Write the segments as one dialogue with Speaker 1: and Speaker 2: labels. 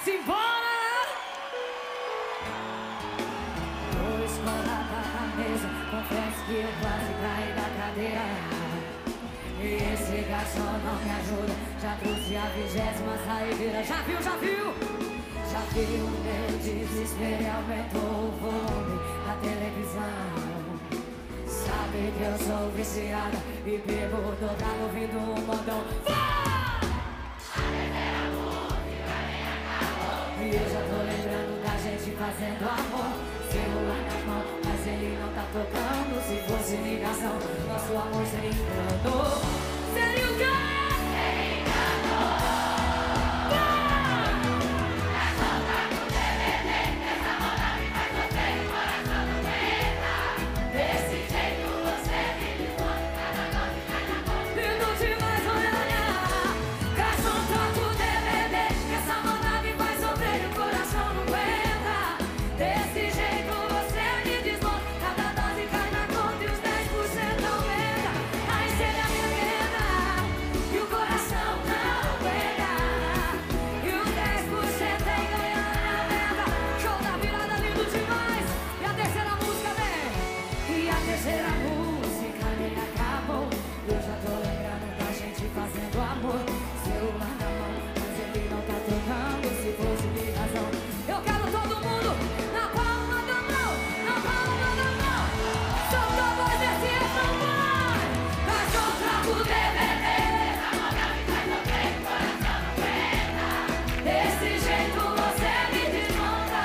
Speaker 1: Simbora! Dois colados na mesa, confesso que eu quase caí da cadeira. E esse garçom não me ajuda, já trouxe a 20ª saideira. Já viu, já viu? Já viu o meu desespero e aumentou o volume da televisão. Sabe que eu sou viciada e bebo dobrado ouvindo um modão. E eu já tô lembrando da gente fazendo amor. Celular na mão, mas ele não tá tocando. Se fosse ligação, nosso amor seria engano. Seria o quê? Seria engano. É só tá com DVD, essa moda me faz sofrer e o coração não aguenta. Desse jeito você me desmonta, cada nome cai na boca. E não te mais olhar. Garçom, troca o DVD, essa moda me faz sofrer e o coração não aguenta. Desse jeito você me desmonta, cada dose cai na conta e os 10% aumenta. Aí cê me arrebenta e o coração não aguenta. E os 10% tem ganhando na meta. Show da virada lindo demais. E a terceira música vem. E a terceira música nem acabou. Eu já tô lembrando da gente fazendo amor. Celular na mão, mas ele não tá tocando. Se fosse de razão, eu quero todo mundo na palma da mão, na palma da mão. Solta a voz desse refrão, vai. Mas eu trago o DVD. Essa moda me faz sofrer, o coração não aguenta. Desse jeito você me desmonta.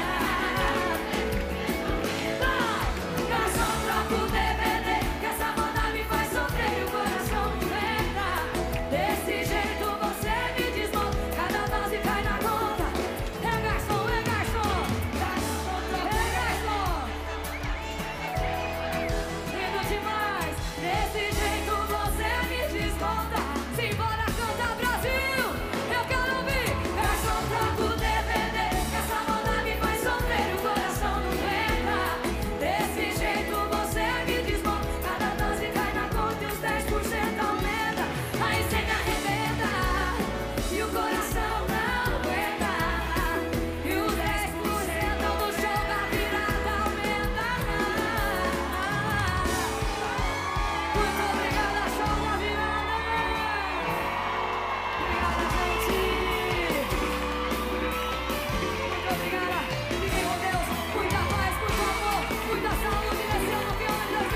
Speaker 1: Vai. Garçom, troca o DVD, que essa moda me faz sofrer e o coração não aguenta. Desse jeito você me desmonta, cada dose cai na conta. É garçom, é garçom. Garçom, troca, é garçom. Lindo demais. Desse jeito você me desmonta. Simbora, canta Brasil. Eu quero ouvir. Garçom, troca o DVD, que essa moda me faz sofrer e o coração não aguenta. Desse jeito você me desmonta, cada dose cai na conta e os 10% aumenta. Aí cê me arrebenta e o coração não aguenta. E os 10% do show da virada aumenta. Muito obrigada, show da virada. Obrigada, gente. Muito obrigada. Fiquem com Deus. Muita paz, muito amor, muita saúde nesse ano que é o ano de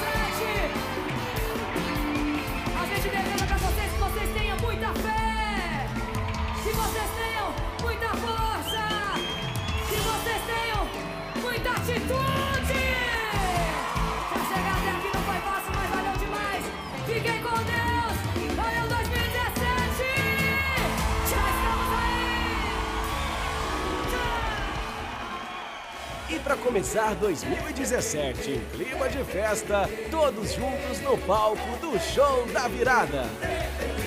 Speaker 1: 2017. A gente deseja pra vocês que vocês tenham muita fé, que vocês tenham muita força, que vocês tenham muita atitude. Pra chegar até aqui não foi fácil, mas valeu demais. Fiquem com Deus. Valeu 2017. Já estamos aí. Tchau.
Speaker 2: E para começar 2017 em clima de festa, todos juntos no palco do Show da Virada.